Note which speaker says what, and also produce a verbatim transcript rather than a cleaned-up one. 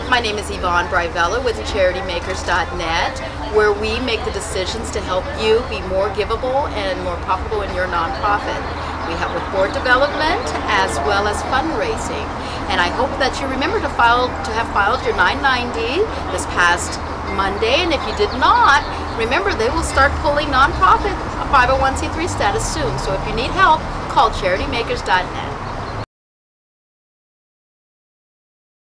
Speaker 1: My name is Yvonne with charity makers dot net, where we make the decisions to help you be more givable and more profitable in your nonprofit. We help with board development as well as fundraising. And I hope that you remember to file to have filed your nine ninety this past Monday, and if you did not, remember they will start pulling nonprofit five oh one c three status soon. So if you need help, call charity makers dot net.